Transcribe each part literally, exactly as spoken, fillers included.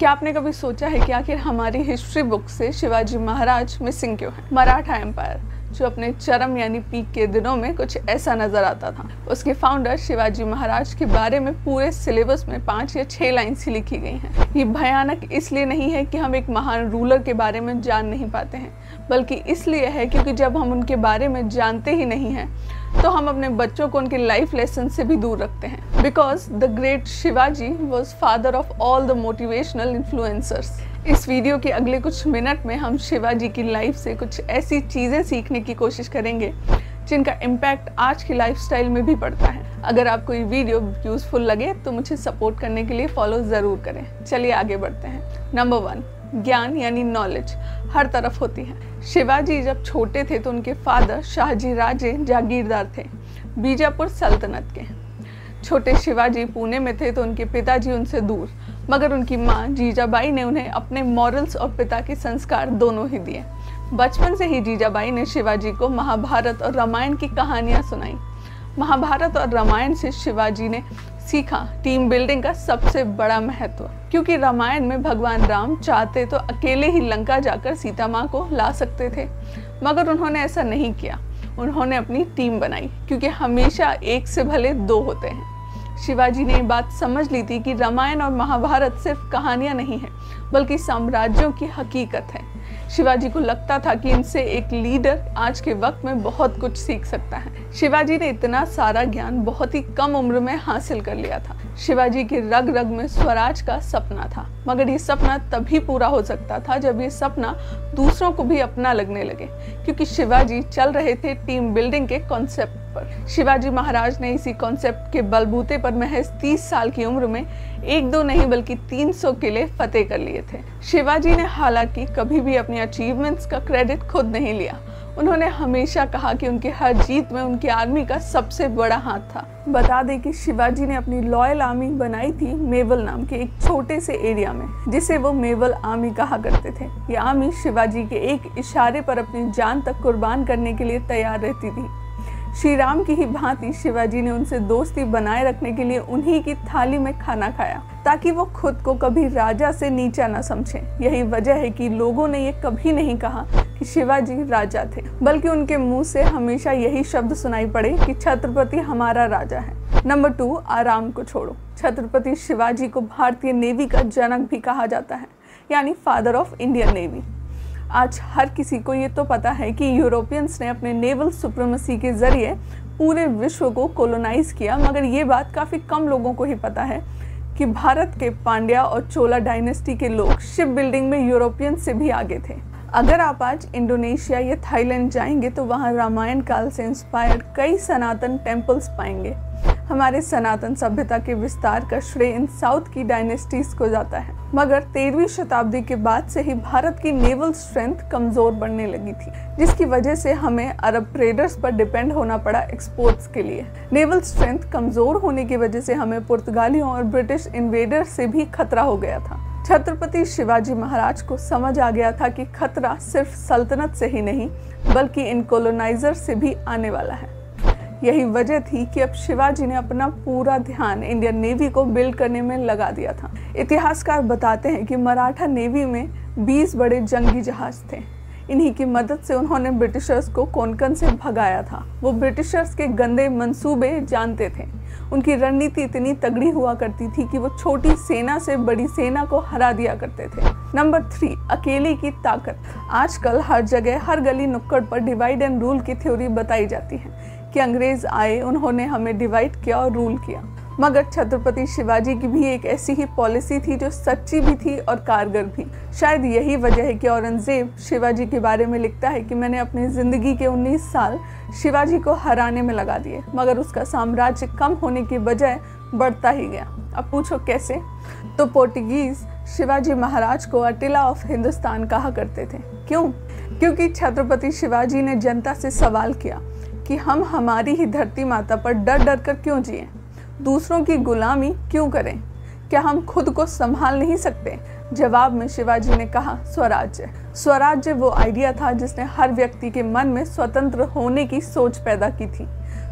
क्या आपने कभी सोचा है कि आखिर हमारी हिस्ट्री बुक से शिवाजी महाराज मिसिंग क्यों है? मराठा एम्पायर जो अपने चरम यानी पीक के दिनों में कुछ ऐसा नजर आता था। उसके फाउंडर शिवाजी महाराज के बारे में पूरे सिलेबस में पाँच या छह लाइन्स ही लिखी गई हैं। ये भयानक इसलिए नहीं है कि हम एक महान रूलर के बारे में जान नहीं पाते हैं, बल्कि इसलिए है क्योंकि जब हम उनके बारे में जानते ही नहीं हैं तो हम अपने बच्चों को उनके लाइफ लेसन से भी दूर रखते हैं। Because the great Shivaji was father of all the motivational influencers. इस वीडियो के अगले कुछ मिनट में हम शिवाजी की लाइफ से कुछ ऐसी चीज़ें सीखने की कोशिश करेंगे जिनका इम्पैक्ट आज की लाइफस्टाइल में भी पड़ता है। अगर आपको ये वीडियो यूजफुल लगे तो मुझे सपोर्ट करने के लिए फॉलो ज़रूर करें। चलिए आगे बढ़ते हैं। नंबर वन, ज्ञान यानी नॉलेज हर तरफ होती है। शिवाजी जब छोटे थे तो उनके फादर शाहजी राजे जागीरदार थे, बीजापुर सल्तनत के। छोटे शिवाजी पुणे में थे तो उनके पिताजी उनसे दूर, मगर उनकी माँ जीजाबाई ने उन्हें अपने मॉरल्स और पिता के संस्कार दोनों ही दिए। बचपन से ही जीजाबाई ने शिवाजी को महाभारत और रामायण की कहानियाँ सुनाई। महाभारत और रामायण से शिवाजी ने सीखा टीम बिल्डिंग का सबसे बड़ा महत्व, क्योंकि रामायण में भगवान राम चाहते तो अकेले ही लंका जाकर सीता माँ को ला सकते थे, मगर उन्होंने ऐसा नहीं किया। उन्होंने अपनी टीम बनाई, क्योंकि हमेशा एक से भले दो होते हैं। शिवाजी ने ये बात समझ ली थी कि रामायण और महाभारत सिर्फ कहानियाँ नहीं हैं, बल्कि साम्राज्यों की हकीकत है। शिवाजी को लगता था कि इनसे एक लीडर आज के वक्त में बहुत कुछ सीख सकता है। शिवाजी ने इतना सारा ज्ञान बहुत ही कम उम्र में हासिल कर लिया था। शिवाजी के रग रग में स्वराज का सपना था, मगर ये सपना तभी पूरा हो सकता था जब ये सपना दूसरों को भी अपना लगने लगे, क्योंकि शिवाजी चल रहे थे टीम बिल्डिंग के कॉन्सेप्ट पर। शिवाजी महाराज ने इसी कॉन्सेप्ट के बलबूते पर महज तीस साल की उम्र में एक दो नहीं बल्कि तीन सौ किले फतेह कर लिए थे। शिवाजी ने हालांकि कभी भी अपनी अचीवमेंट्स का क्रेडिट खुद नहीं लिया। उन्होंने हमेशा कहा कि उनकी हर जीत में उनकी आर्मी का सबसे बड़ा हाथ था। बता दें कि शिवाजी ने अपनी लॉयल आर्मी बनाई थी मेवल नाम के एक छोटे से एरिया में, जिसे वो मेवल आर्मी कहा करते थे। ये आर्मी शिवाजी के एक इशारे पर अपनी जान तक कुर्बान करने के लिए तैयार रहती थी। श्री राम की ही भांति शिवाजी ने उनसे दोस्ती बनाए रखने के लिए उन्हीं की थाली में खाना खाया, ताकि वो खुद को कभी राजा से नीचा न समझें। यही वजह है कि लोगों ने ये कभी नहीं कहा कि शिवाजी राजा थे, बल्कि उनके मुंह से हमेशा यही शब्द सुनाई पड़े कि छत्रपति हमारा राजा है। नंबर टू, आराम को छोड़ो। छत्रपति शिवाजी को भारतीय नेवी का जनक भी कहा जाता है, यानी फादर ऑफ इंडियन नेवी। आज हर किसी को ये तो पता है कि यूरोपियंस ने अपने नेवल सुप्रीमेसी के जरिए पूरे विश्व को कोलोनाइज किया, मगर ये बात काफ़ी कम लोगों को ही पता है कि भारत के पांड्या और चोला डायनेस्टी के लोग शिप बिल्डिंग में यूरोपियन से भी आगे थे। अगर आप आज इंडोनेशिया या थाईलैंड जाएंगे तो वहाँ रामायण काल से इंस्पायर्ड कई सनातन टेम्पल्स पाएंगे। हमारे सनातन सभ्यता के विस्तार का श्रेय इन साउथ की डायनेस्टीज को जाता है, मगर तेरहवीं शताब्दी के बाद से ही भारत की नेवल स्ट्रेंथ कमजोर बढ़ने लगी थी, जिसकी वजह से हमें अरब ट्रेडर्स पर डिपेंड होना पड़ा एक्सपोर्ट्स के लिए। नेवल स्ट्रेंथ कमजोर होने की वजह से हमें पुर्तगालियों और ब्रिटिश इन्वेडर्स से भी खतरा हो गया था। छत्रपति शिवाजी महाराज को समझ आ गया था कि खतरा सिर्फ सल्तनत से ही नहीं बल्कि इन कोलोनाइजर से भी आने वाला है। यही वजह थी कि अब शिवाजी ने अपना पूरा ध्यान इंडियन नेवी को बिल्ड करने में लगा दिया था। इतिहासकार बताते हैं कि मराठा नेवी में बीस बड़े जंगी जहाज थे। इन्हीं की मदद से उन्होंने ब्रिटिशर्स को कोंकण से भगाया था। वो ब्रिटिशर्स के गंदे मंसूबे जानते थे। उनकी रणनीति इतनी तगड़ी हुआ करती थी कि वो छोटी सेना से बड़ी सेना को हरा दिया करते थे। नंबर थ्री, अकेले की ताकत। आजकल हर जगह हर गली नुक्कड़ पर डिवाइड एंड रूल की थ्योरी बताई जाती है कि अंग्रेज आए, उन्होंने हमें डिवाइड किया और रूल किया, मगर छत्रपति शिवाजी की भी एक ऐसी ही पॉलिसी थी जो सच्ची भी थी और कारगर भी। शायद यही वजह है कि औरंगजेब शिवाजी के बारे में लिखता है कि मैंने अपनी ज़िंदगी के उन्नीस साल शिवाजी को हराने में लगा दिए, मगर उसका साम्राज्य कम होने की बजाय बढ़ता ही गया। अब पूछो कैसे? तो पोर्टुगीज शिवाजी महाराज को अटिला ऑफ हिंदुस्तान कहा करते थे। क्यों? क्योंकि छत्रपति शिवाजी ने जनता से सवाल किया कि हम हमारी ही धरती माता पर डर डर कर क्यों जिएं? दूसरों की गुलामी क्यों करें? क्या हम खुद को संभाल नहीं सकते? जवाब में शिवाजी ने कहा, स्वराज्य। स्वराज्य वो आइडिया था जिसने हर व्यक्ति के मन में स्वतंत्र होने की सोच पैदा की थी।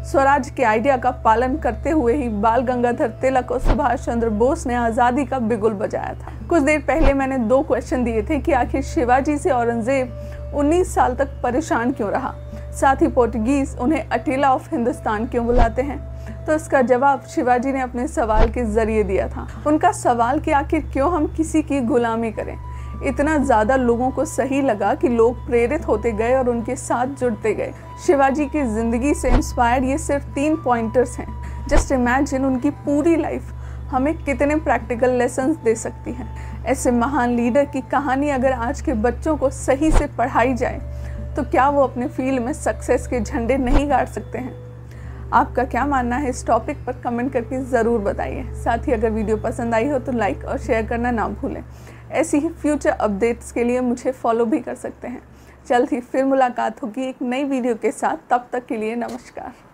स्वराज के आइडिया का पालन करते हुए ही बाल गंगाधर तिलक और सुभाष चंद्र बोस ने आज़ादी का बिगुल बजाया था। कुछ देर पहले मैंने दो क्वेश्चन दिए थे कि आखिर शिवाजी से औरंगजेब उन्नीस साल तक परेशान क्यों रहा, साथ ही पोर्टुगीज उन्हें अटीला ऑफ हिंदुस्तान क्यों बुलाते हैं। तो इसका जवाब शिवाजी ने अपने सवाल के जरिए दिया था। उनका सवाल कि आखिर क्यों हम किसी की गुलामी करें। इतना ज़्यादा लोगों को सही लगा कि लोग प्रेरित होते गए और उनके साथ जुड़ते गए। शिवाजी की ज़िंदगी से इंस्पायर्ड ये सिर्फ तीन पॉइंटर्स हैं। जस्ट इमेजिन उनकी पूरी लाइफ हमें कितने प्रैक्टिकल लेसन्स दे सकती हैं। ऐसे महान लीडर की कहानी अगर आज के बच्चों को सही से पढ़ाई जाए तो क्या वो अपने फील्ड में सक्सेस के झंडे नहीं गाड़ सकते हैं। आपका क्या मानना है इस टॉपिक पर कमेंट करके ज़रूर बताइए। साथ ही अगर वीडियो पसंद आई हो तो लाइक और शेयर करना ना भूलें। ऐसी ही फ्यूचर अपडेट्स के लिए मुझे फॉलो भी कर सकते हैं। जल्द ही फिर मुलाकात होगी एक नई वीडियो के साथ। तब तक के लिए नमस्कार।